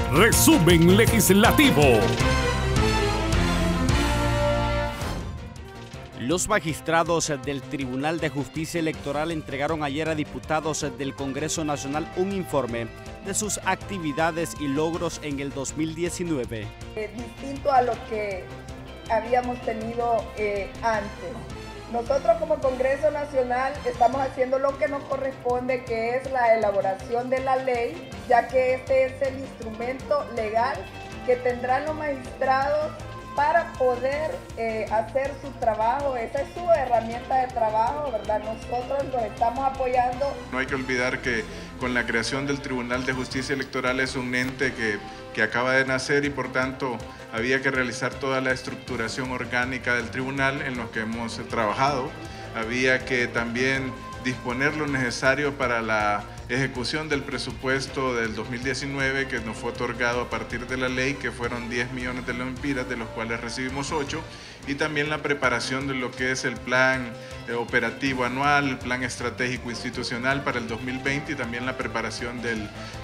Resumen legislativo. Los magistrados del Tribunal de Justicia Electoral entregaron ayer a diputados del Congreso Nacional un informe de sus actividades y logros en el 2019. Distinto a lo que habíamos tenido antes. Nosotros como Congreso Nacional estamos haciendo lo que nos corresponde, que es la elaboración de la ley, ya que este es el instrumento legal que tendrán los magistrados para poder hacer su trabajo. Esa es su herramienta de trabajo, ¿verdad? Nosotros los estamos apoyando. No hay que olvidar que con la creación del Tribunal de Justicia Electoral es un ente que acaba de nacer y por tanto había que realizar toda la estructuración orgánica del tribunal en lo que hemos trabajado. Había que también disponer lo necesario para la ejecución del presupuesto del 2019 que nos fue otorgado a partir de la ley, que fueron 10 millones de lempiras, de los cuales recibimos 8, y también la preparación de lo que es el plan operativo anual, el plan estratégico institucional para el 2020 y también la preparación del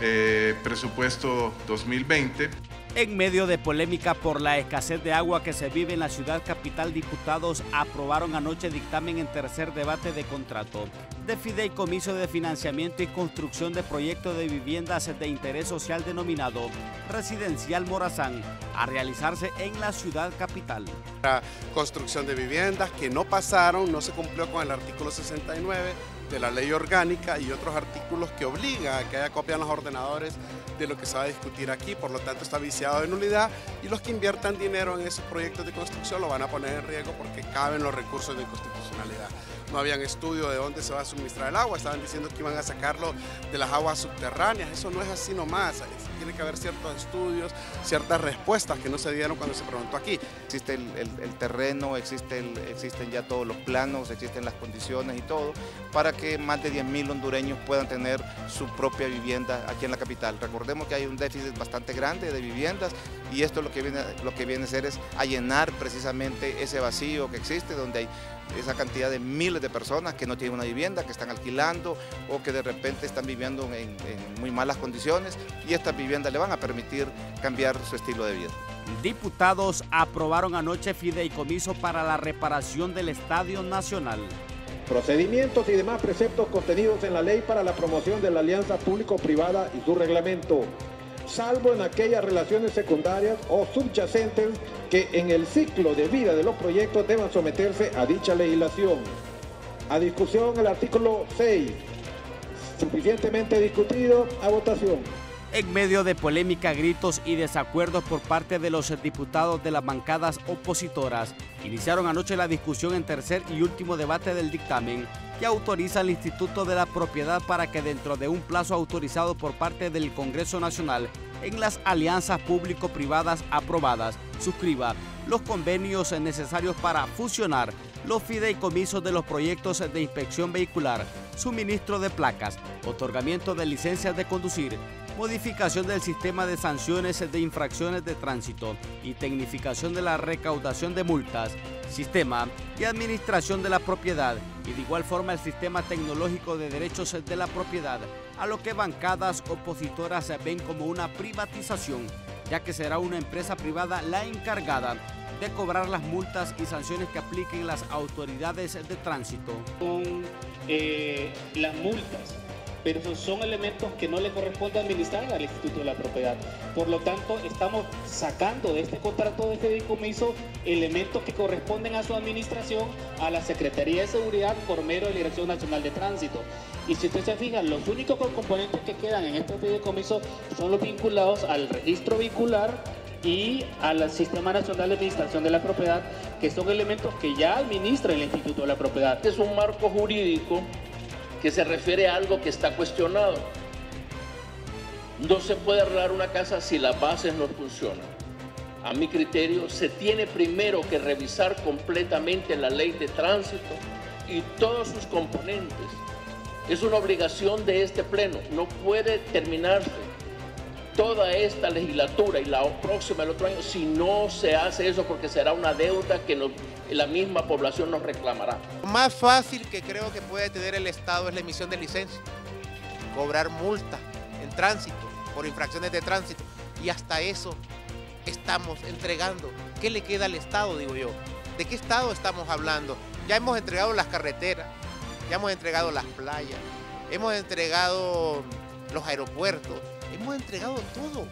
presupuesto 2020. En medio de polémica por la escasez de agua que se vive en la ciudad capital, diputados aprobaron anoche dictamen en tercer debate de contrato de fideicomiso de financiamiento y construcción de proyectos de viviendas de interés social denominado Residencial Morazán, a realizarse en la ciudad capital. La construcción de viviendas que no pasaron, no se cumplió con el artículo 69 de la ley orgánica y otros artículos que obligan a que haya copia en los ordenadores de lo que se va a discutir aquí, por lo tanto está viciado de nulidad y los que inviertan dinero en esos proyectos de construcción lo van a poner en riesgo porque caben los recursos de inconstitucionalidad. No habían estudio de dónde se va a suministrar el agua, estaban diciendo que iban a sacarlo de las aguas subterráneas, eso no es así nomás, tiene que haber ciertos estudios, ciertas respuestas que no se dieron cuando se preguntó aquí. Existe el terreno, existen ya todos los planos, existen las condiciones y todo, para que más de 10.000 hondureños puedan tener su propia vivienda aquí en la capital. Recordemos que hay un déficit bastante grande de viviendas y esto lo que viene a hacer es a llenar precisamente ese vacío que existe, donde hay esa cantidad de miles de personas que no tienen una vivienda, que están alquilando o que de repente están viviendo en muy malas condiciones y estas viviendas le van a permitir cambiar su estilo de vida. Diputados aprobaron anoche fideicomiso para la reparación del Estadio Nacional. Procedimientos y demás preceptos contenidos en la ley para la promoción de la alianza público-privada y su reglamento, salvo en aquellas relaciones secundarias o subyacentes que en el ciclo de vida de los proyectos deban someterse a dicha legislación. A discusión el artículo 6, suficientemente discutido, a votación. En medio de polémica, gritos y desacuerdos por parte de los diputados de las bancadas opositoras, iniciaron anoche la discusión en tercer y último debate del dictamen que autoriza al Instituto de la Propiedad para que dentro de un plazo autorizado por parte del Congreso Nacional en las alianzas público-privadas aprobadas, suscriba los convenios necesarios para fusionar los fideicomisos de los proyectos de inspección vehicular, suministro de placas, otorgamiento de licencias de conducir, modificación del sistema de sanciones de infracciones de tránsito y tecnificación de la recaudación de multas, sistema y administración de la propiedad y de igual forma el sistema tecnológico de derechos de la propiedad, a lo que bancadas opositoras ven como una privatización, ya que será una empresa privada la encargada de cobrar las multas y sanciones que apliquen las autoridades de tránsito. Con las multas, pero son elementos que no le corresponde administrar al Instituto de la Propiedad. Por lo tanto, estamos sacando de este contrato de fideicomiso elementos que corresponden a su administración a la Secretaría de Seguridad por medio de la Dirección Nacional de Tránsito. Y si usted se fija, los únicos componentes que quedan en este fideicomiso son los vinculados al registro vehicular y al Sistema Nacional de Administración de la Propiedad, que son elementos que ya administra el Instituto de la Propiedad. Este es un marco jurídico que se refiere a algo que está cuestionado. No se puede arreglar una casa si las bases no funcionan. A mi criterio, se tiene primero que revisar completamente la ley de tránsito y todos sus componentes. Es una obligación de este pleno. No puede terminarse toda esta legislatura y la próxima el otro año si no se hace eso, porque será una deuda que la misma población nos reclamará. Lo más fácil que creo que puede tener el Estado es la emisión de licencia, cobrar multa en tránsito, por infracciones de tránsito. Y hasta eso estamos entregando. ¿Qué le queda al Estado, digo yo? ¿De qué Estado estamos hablando? Ya hemos entregado las carreteras, ya hemos entregado las playas, hemos entregado los aeropuertos, hemos entregado todo.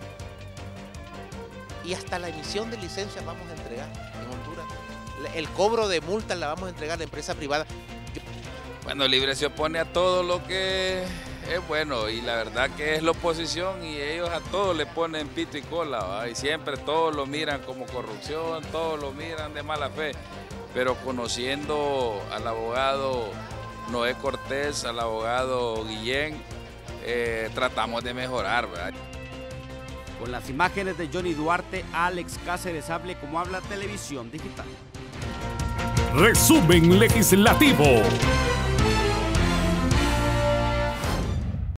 Y hasta la emisión de licencias vamos a entregar en Honduras. El cobro de multas la vamos a entregar a la empresa privada. Bueno, Libre se opone a todo lo que es bueno y la verdad que es la oposición y ellos a todo le ponen pito y cola, ¿va? Y siempre todos lo miran como corrupción, todos lo miran de mala fe, pero conociendo al abogado Noé Cortés, al abogado Guillén, tratamos de mejorar, ¿verdad? Con las imágenes de Johnny Duarte, Alex Cáceres Hable como habla Televisión Digital. Resumen legislativo.